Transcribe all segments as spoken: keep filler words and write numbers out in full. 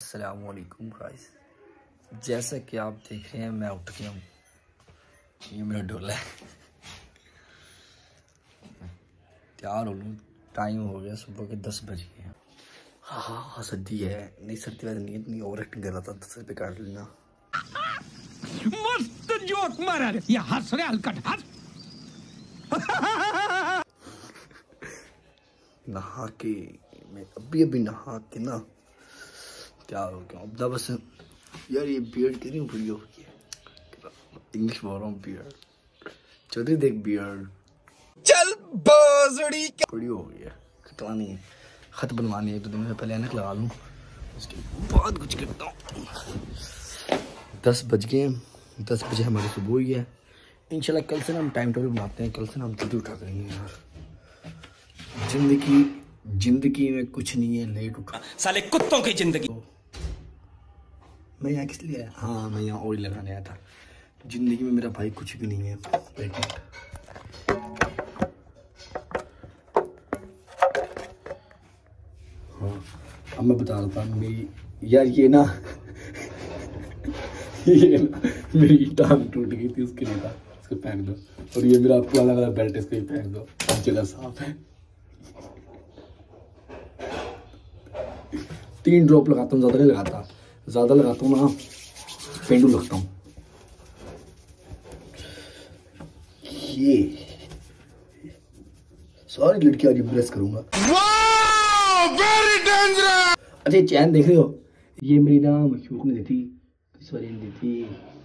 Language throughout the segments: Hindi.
अस्सलामुअलैकुम गाइस, जैसा कि आप देख रहे हैं मैं उठ गया हूँ। ये मेरा डोला है, तैयार हो लूँ। टाइम हो गया सुबह के दस बज गए हैं। हाँ हाँ हाँ सर्दी है, नहीं सर्दी वाली नहीं, इतनी ओवर एक्टिंग कर रहा था। दस रुपये काट लेना। मस्त जोक मारा रे, ये हंस रहे हलकट हंस। नहा के मैं अभी अभी नहा के ना तैयार हो गया। अब बस यार ये बियर्ड कितनी बड़ी हो गई है, इंग्लिश बोल रहा हूँ। बियर्ड चौधरी देख, बियर्ड चल बाजड़ी बड़ी हो गई है। कटवानी है, खत बनवानी है, तो दिन से पहले ऐनक लगा लूँ, उसके बाद कुछ करता हूँ। दस बज गए, दस बजे हमारी सुबह हुई है। इंशाल्लाह कल से ना हम टाइम टेबल बनाते हैं, कल से ना हम जल्दी उठा करेंगे यार। जिंदगी जिंदगी में कुछ नहीं है लेट उठा, साले कुत्तों की जिंदगी। तो मैं यहाँ किस लिए आया? हाँ मैं यहाँ ऑयल लगाने आया था। जिंदगी में मेरा भाई कुछ भी नहीं है। एक मिनट, हाँ अब मैं बता देता हूँ। मेरी यार ये ना ये ना मेरी टांग टूट गई थी, उसके लिए था। इसको फेंक दो। और ये मेरा पुराना वाला बेल्ट, इसको ही फेंक दो, जगह साफ है। तीन ड्रॉप लगाता हूँ, ज्यादा नहीं लगाता। ज्यादा लगाता हूँ ना पेंडू लगता हूँ। ये सारी लड़कियां आज इम्प्रेस करूंगा। Very dangerous. अच्छा चैन देख रहे हो, ये मेरी ना मशूक ने दी थी, सॉरी दी थी।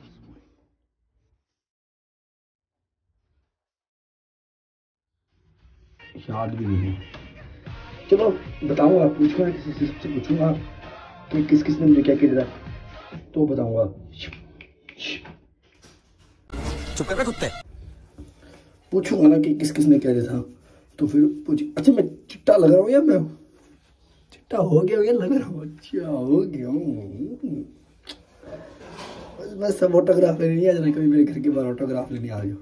याद भी नहीं। चलो बताऊंगा, पूछूंगा किसी से, सबसे पूछूंगा कि किस किस ने मुझे क्या किया था, तो बताऊंगा। चुप कर कुत्ते। पूछूंगा ना कि किस किस ने क्या दिया था, तो फिर पूछ। अच्छा मैं चिट्टा लग रहा हूँ या मैं चिट्टा हो गया हो या लग रहा हूँ? अच्छा हो गया हूँ। बस मैं सब ऑटोग्राफ लेने नहीं आ जाना, कभी मेरे घर के बाहर ऑटोग्राफ लेने आ जाओ।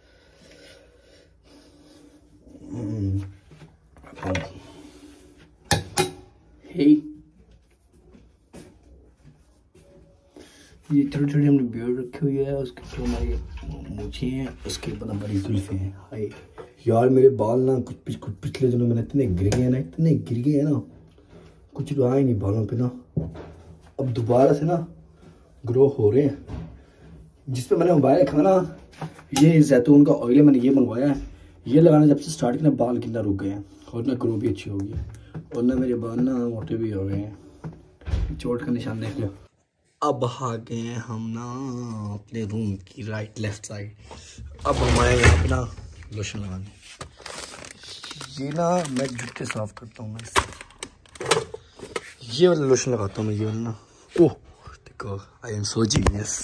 हे ये छोटी छोटी हमने बियर्ड रखी हुई है, उसके ऊपर हमारी मूछें हैं, उसके ऊपर हमारी जुल्फें हैं। हाय यार मेरे बाल ना कुछ पिछ, कुछ पिछले दिनों में इतने गिर गए हैं ना, इतने गिर गए हैं ना, कुछ रहा ही नहीं बालों पे ना। अब दोबारा से ना ग्रो हो रहे हैं। जिस पे मैंने मोबाइल रखा ना, ये जैतून का ऑयल है, मैंने ये मंगवाया है। ये लगाना जब से स्टार्ट किया, बाल कितना रुक गए हैं, और ना ग्रो भी अच्छी होगी, और ना मेरे बाल ना मोटे भी हो गए हैं। चोट का निशान देख लो। अब आ गए हैं हम ना अपने रूम की राइट लेफ्ट साइड। अब हम आए यहाँ पे ना लोशन लगाने। ये ना मैं जूते साफ करता हूँ, मैं इससे ये वाला लोशन लगाता हूँ मैं, ये वाला ना। ओह देखो, आई एम सो जीनियस।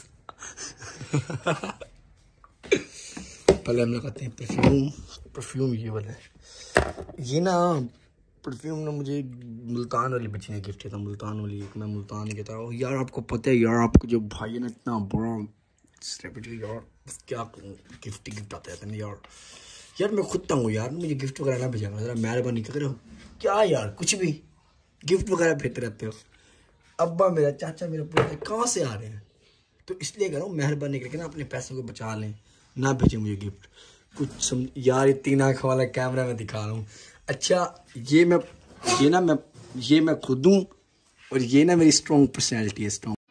पहले हम लगाते हैं परफ्यूम। परफ्यूम ये वाला है। ये ना परफ्यूम ना मुझे मुल्तान वाली बच्ची ने गिफ्ट किया था। मुल्तान वाली, एक मैं मुल्तान ही कहता हूँ यार। आपको पता है यार, आपको जो भाई है ना इतना बड़ा सेलिब्रिटी यार, क्या गिफ्ट गिफ्ट आता है यार। यार मैं खुद तंग हूँ यार, मुझे गिफ्ट वगैरह ना भेजा जरा, मेहरबानी कर रहे हो क्या यार। कुछ भी गिफ्ट वगैरह भेजते रहते हो। अब्बा मेरा, चाचा मेरा, पूरे कहाँ से आ रहे हैं, तो इसलिए कह रहा हूँ मेहरबानी करके ना अपने पैसों को बचा लें, ना भेजें मुझे गिफ्ट। कुछ सम यार, ये तीन आँख वाला कैमरा में दिखा रहा हूँ। अच्छा ये मैं ये ना मैं ये मैं खुद हूँ, और ये ना मेरी स्ट्रॉन्ग पर्सनैलिटी है। स्ट्रॉन्ग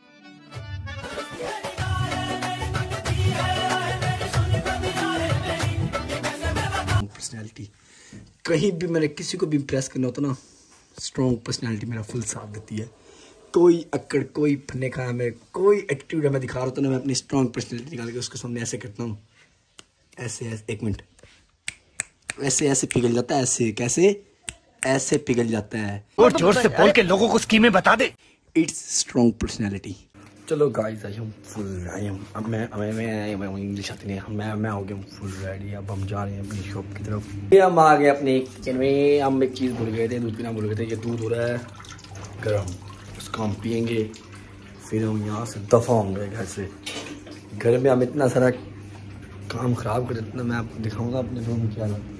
पर्सनैलिटी, कहीं भी मैंने किसी को भी इम्प्रेस करना होता ना, स्ट्रॉन्ग पर्सनैलिटी मेरा फुल साथ देती है। कोई अक्कड़, कोई फन्ने खाना, मेरे कोई एटीट्यूड मैं दिखा रहा था ना, मैं अपनी स्ट्रॉन्ग पर्सनैलिटी निकाल के उसके सामने ऐसे करता हूँ, ऐसे ऐसे। एक मिनट, ऐसे ऐसे पिघल जाता है, ऐसे कैसे ऐसे पिघल जाता है। और जोर से बोल के लोगों को स्कीमें बता दे। It's strong personality. चलो गाइस, आई हूँ फुल आई हूँ अब मैं मैं मैं, मैं इंग्लिश आती नहीं, मैं मैं हो गया हूँ फुल रेडी। अब हम जा रहे हैं अपनी शॉप की तरफ। ये हम आ गए अपने किचन में। हम एक चीज़ भूल गए थे, दूध पीना भूल गए थे। ये दूध हो रहा है गर्म, उसको हम पियेंगे, फिर हम यहाँ से दफ़ा होंगे घर से। घर में हम इतना सारा काम ख़राब कर देते ना, मैं आपको दिखाऊंगा अपने रूम की हालत।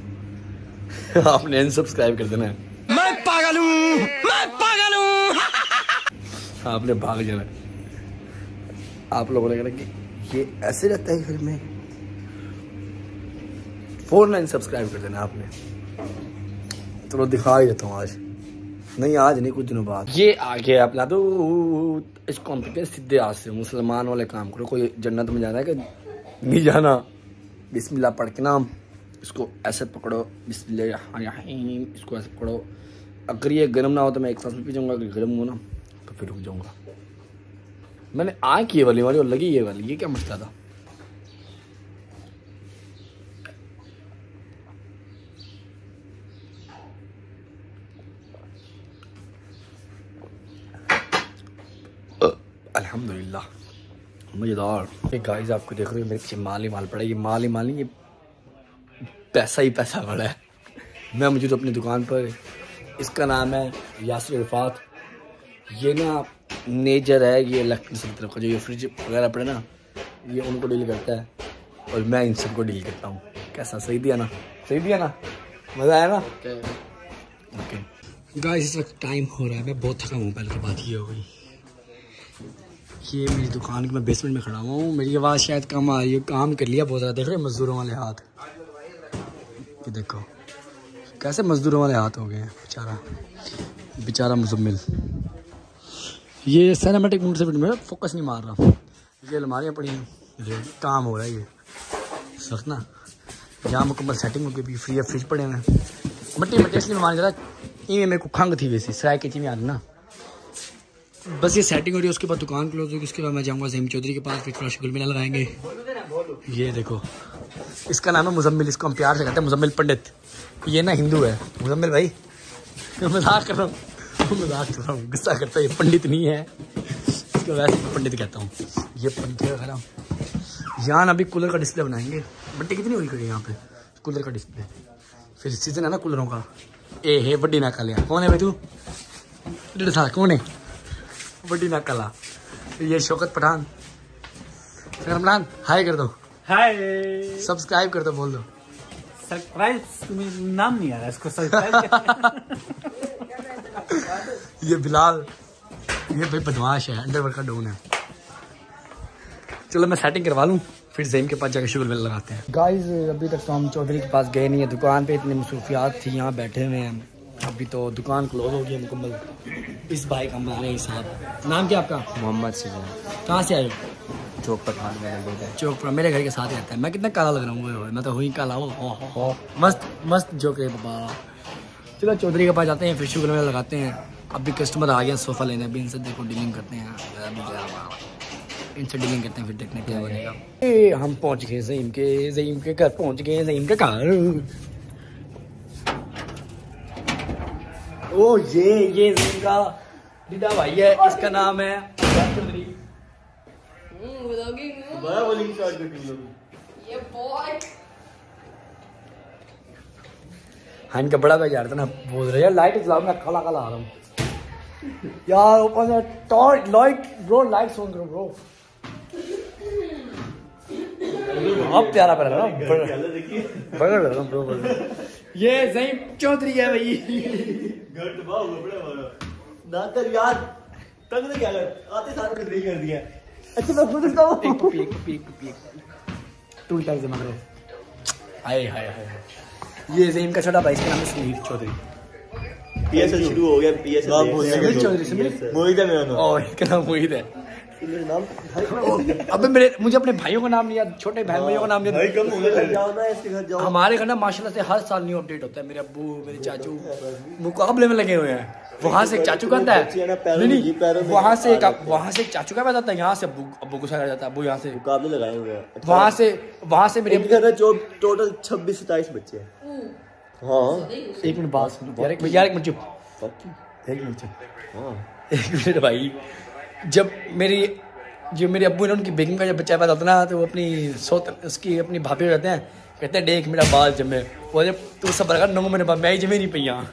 आपने अनसब्सक्राइब कर देना है। मैं पागल हूँ, मैं पागल हूँ। आपने भाग जाना। आप लोगों ने कहना कि ये ऐसे रहता है घर में। फोर नाइन सब्सक्राइब कर देना आपने। चलो दिखा ही देता हूँ आज, नहीं आज नहीं कुछ दिनों बाद। ये आ गया अपना तो इसको हम कहते हैं सीधे हाथ से मुसलमान वाले काम करो। कोई जन्नत में जाना है कि नहीं जाना, बिस्मिल्लाह पढ़ के नाम इसको ऐसे पकड़ो, बिस्मिल्लाह, इसको ऐसे पकड़ो। अगर ये गर्म ना हो तो मैं एक सांस में पी जाऊँगा, अगर गर्म हो ना तो फिर रुक जाऊँगा। मैंने आ की ये वाली वाली और लगी ये वाली, ये क्या मसला था। अल्हम्दुलिल्लाह मज़ेदार। ये गाइस आपको देख रहे हो मेरे पीछे माल ही माल पड़ा है। ये माल ही माल नहीं, ये पैसा ही पैसा पड़ा है। मैं मौजूद अपनी दुकान पर, इसका नाम है यासिर इरफात। ये ना नेजर है, ये इलेक्ट्रिक की तरफ का जो ये फ्रिज वगैरह पड़े ना, ये उनको डील करता है और मैं इन सबको डील करता हूँ। कैसा, सही दिया ना, सही दिया ना, मज़ा आया ना। ओके गाइस इस वक्त टाइम हो रहा है, मैं बहुत थका हूँ, पहले तो बात ये हो गई। ये मेरी दुकान की मैं बेसमेंट में खड़ा हुआ हूँ, मेरी आवाज़ शायद कम आ रही है, काम कर लिया बहुत ज़्यादा। देख रहे हो मज़दूरों वाले हाथ, ये देखो कैसे मज़दूरों वाले हाथ हो गए हैं। बेचारा बेचारा मुजम्मिल, ये सिनेमैटिक मूड से में फोकस नहीं मार रहा। ये अलमारियाँ पड़ी हैं, काम हो रहा है ये सख्त ना। यहाँ मुकम्मल सेटिंग हो गई, फ्री फ्रिज पड़े हैं। मट्टी मट्टी इसलिए मान जरा इवें मेरे को खंग थी वैसी सराय के चीज़ें आनी ना। बस ये सेटिंग हो रही है, उसके बाद दुकान क्लोज होगी। उसके बाद मैं जाऊँगा ज़हीम चौधरी के पास, फिर थोड़ा शुगल मेला लगाएंगे। ये देखो इसका नाम है मुजम्मिल, इसको हम प्यार से कहते हैं मुजम्मिल पंडित। ये ना हिंदू है मुजम्मिल भाई, मैं मजाक कर रहा हूँ, मजाक कर रहा हूँ, गुस्सा करता है। ये पंडित नहीं है, इसको वैसे पंडित कहता हूँ। ये पंडित है। यहाँ अभी कूलर का डिस्प्ले बनाएंगे। बट्टी कितनी हुई करी यहाँ पे कूलर का डिस्प्ले, फिर सीजन है ना कूलरों का। ए हे बड्डी ना लिया, कौन है भाई तू, कौन है बड्डी ना कला। ये शौकत पठान, पठान हाय कर दो, हाय सब्सक्राइब कर दो, बोल दो सरप्राइज। नाम नहीं आ रहा इसको सरप्राइज। ये बिलाल, ये भाई बदमाश है, अंडरवर्ल्ड का डॉन है। चलो मैं सेटिंग करवा लूँ, फिर ज़हीम के पास जाकर शुगर मेला लगाते हैं। गाइस अभी तक तो हम चौधरी के पास गए नहीं है, दुकान पे इतनी मसरूफियात थी, यहाँ बैठे हुए हैं। अभी तो दुकान क्लोज हो गई है मुकम्मल। इस भाई का हमारे हिसाब, नाम क्या आपका? मोहम्मद सिजान। कहाँ से आए? चौक पठान में। चौक पर मेरे घर के साथ ही रहता है। मैं कितना काला लग रहा हूँ, मैं तो हुई काला हूँ। मस्त मस्त जोक है बाबा। चलो चौधरी के पास जाते हैं, फिर शुगर मेला लगाते हैं। अभी कस्टमर आ गया सोफ़ा लेने, अभी इनसे देखो डीलिंग करते हैं, इनसे डीलिंग करते हैं, फिर देखने क्या बनेगा। ए, हम पहुंच गए ज़हीम के, ज़हीम के घर पहुंच गए, ज़हीम के घर। ओ ये ये ज़हीम का दीदा भाई है, इसका नाम है चौधरी। हाँ इनका बड़ा भाई यार था ना, बोल रहे यार लाइट चलाओ, मैं काला काला आ रहा हूँ यार। ऊपर से torch light bro, light on करो ब्रो। अब प्यारा प्यारा ना, बड़ा लग ब्रो। ये ज़हीम चौधरी है भाई। ना कर यार, तंग नहीं क्या कर, आते साथ में नहीं कर दिया। अच्छा मैं खुद बताऊं, एक कॉपी एक कॉपी एक कॉपी टू टाइम्स जमा करो। हाय हाय हाय, ये ज़हीम का छोटा भाई, इसका नाम है सुनील चौधरी। पीएसएल शुरू हो गया, पीएसएल सुनील चौधरी। सुनील मोहित है मेरा नाम। ओह इसका नाम मोहित है। मेरा नाम अबे मेरे मुझे अपने भाइयों का नाम नहीं याद, छोटे बहन भाइयों का नाम भाई याद। कम हो गया, जाओ ना इसके घर जाओ। हमारे घर ना माशाल्लाह से हर साल न्यू अपडेट होता है। मेरे अब्बू मेरे चाचू मुकाबले में लगे हुए हैं। वहाँ से एक चाचू का आता है, नहीं नहीं वहाँ से एक वहाँ से एक चाचू का पैदा आता है, यहाँ से अब्बू अब्बू को सारा जाता है, अब्बू यहाँ से मुकाबले लगाए हुए हैं। वहाँ से वहाँ से मेरे घर में जो टोटल छब्बीस सताइस बच्चे हैं। हाँ एक मिनट बात सुनो यार, एक यार एक मिनट चुप, एक मिनट चुप, हाँ एक मिनट भाई। जब मेरी जो मेरे अब्बू ने उनकी बेगम का जब बच्चा पैदा होता ना, तो वो अपनी सोत उसकी अपनी भाभी रहते हैं, कहते हैं देख मेरा बाल जमे। वो जब तू सब बरकर नंगो मेरे बाल मैं ही जमे नहीं पई यहाँ।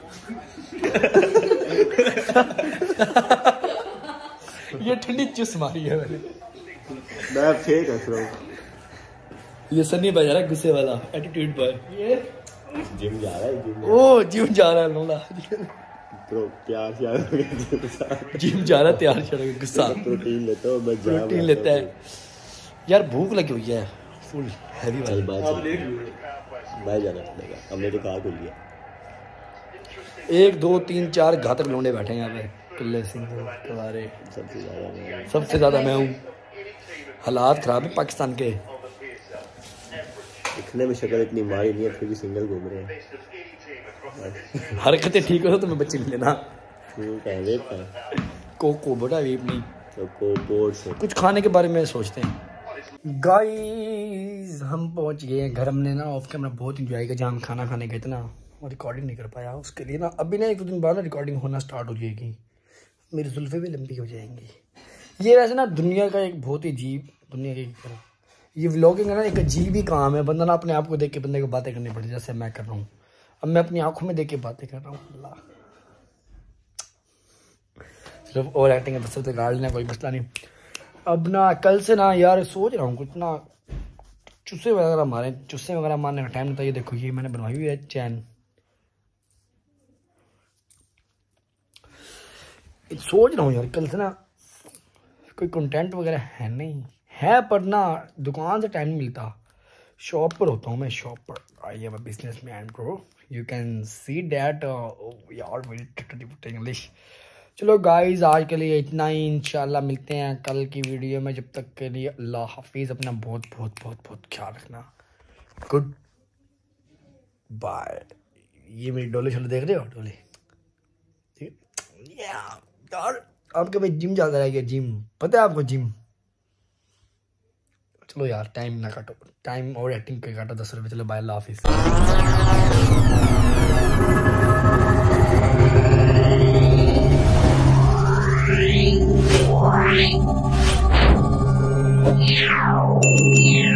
ये ठंडी चुस मारी है मैंने। मैं फेक हंस रहा हूँ। ये सन्नी भाई जा रहा है गुस्से वाला एटीट्यूड पर। ये जिम जा रहा है, जिम ओ जिम जा रहा है लोला। प्रो प्यार से आ जिम जा रहा तैयार चढ़ गुस्सा प्रोटीन लेता हूँ मैं जा प्रोटीन लेता है यार भूख लगी हुई है फुल हैवी चल वाली बात बाहर जाना पड़ेगा हमने तो कहा खुल लिया एक दो तीन चार घातक लौंडे बैठे हैं यहाँ पे कुल्ले सिंह तुम्हारे सबसे ज्यादा मैं सबसे ज्यादा मैं हूँ हालात खराब है पाकिस्तान के दिखने में शक्ल इतनी मारी नहीं है फिर भी सिंगल घूम रहे हैं हरकतें ठीक हो तो मैं बच्चे लेना ठीक है वेट है कोको बड़ा वेप नहीं तो कोपोर्ट से कुछ खाने के बारे में सोचते हैं गाइस हम पहुंच गए हैं घर। हमने ना ऑफ कैमरा बहुत इंजॉय किया जहाँ हम खाना खाने गए थे ना और रिकॉर्डिंग नहीं कर पाया उसके लिए ना अभी ना एक दो दिन बाद ना रिकॉर्डिंग होना स्टार्ट हो जाएगी मेरी जुल्फे भी लंबी हो जाएंगी। ये वैसे ना दुनिया का एक बहुत ही अजीब दुनिया की तरह ये व्लॉगिंग है ना एक अजीब ही काम है। बंदा ना अपने आप को देख के बंदे को बातें करनी पड़ती जैसे मैं कर रहा हूँ। अब मैं अपनी आंखों में देख के बातें कर रहा हूँ अल्लाह सिर्फ और एक्टिंग है बस गाड़ लेना कोई मसला नहीं। अब ना कल से ना यार सोच रहा हूँ कुछ ना चुस्से वगैरह मारे चुस्से वगैरह मारने का टाइम नहीं था। ये देखो ये मैंने बनवाई हुई है चैन सोच रहा हूँ यार कल से ना कोई कंटेंट वगैरह है नहीं है पर ना दुकान से टाइम नहीं मिलता शॉप पर होता हूँ मैं शॉप पर I am a businessman bro you can see that यार वेरी इंग्लिश। चलो गाइज आज के लिए इतना ही इंशाल्लाह मिलते हैं कल की वीडियो में। जब तक के लिए अल्लाह हाफिज़ अपना बहुत बहुत बहुत बहुत ख्याल रखना गुड बाय। ये मेरी डोले शोले देख रहे हो डोले ठीक है यार आपके भाई जिम जाता रह गया जिम पता है आपको जिम। चलो यार टाइम ना काटो टाइम और एक्टिंग के काटो दस रुपये। चलो बाय अल्लाह हाफिज़। Yeah.